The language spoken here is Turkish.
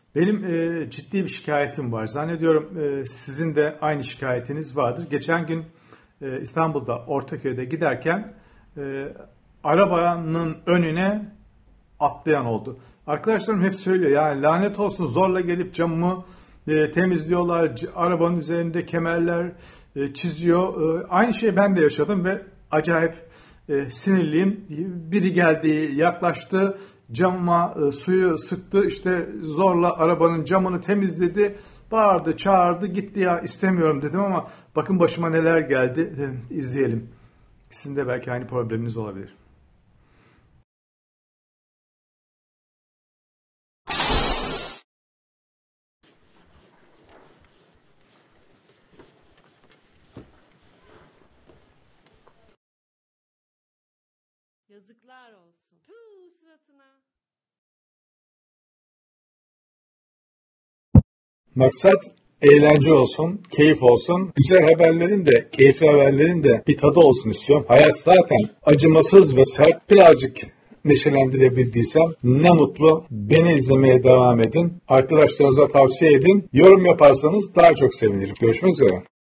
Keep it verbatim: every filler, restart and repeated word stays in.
Benim e, ciddi bir şikayetim var. Zannediyorum e, sizin de aynı şikayetiniz vardır. Geçen gün e, İstanbul'da Ortaköy'de giderken e, arabanın önüne atlayan oldu. Arkadaşlarım hep söylüyor, yani lanet olsun, zorla gelip camımı e, temizliyorlar. C- arabanın üzerinde kemerler e, çiziyor. E, aynı şeyi ben de yaşadım ve acayip e, sinirliyim. Biri geldi, yaklaştı. Camıma e, suyu sıktı, işte zorla arabanın camını temizledi, bağırdı, çağırdı, gitti, ya istemiyorum dedim ama bakın başıma neler geldi. E, izleyelim. Sizin de belki aynı probleminiz olabilir. Yazıklar olsun. Tüh suratına. Maksat eğlence olsun, keyif olsun. Güzel haberlerin de, keyifli haberlerin de bir tadı olsun istiyorum. Hayat zaten acımasız ve sert. Birazcık neşelendirebildiysem ne mutlu. Beni izlemeye devam edin. Arkadaşlarınıza tavsiye edin. Yorum yaparsanız daha çok sevinirim. Görüşmek üzere.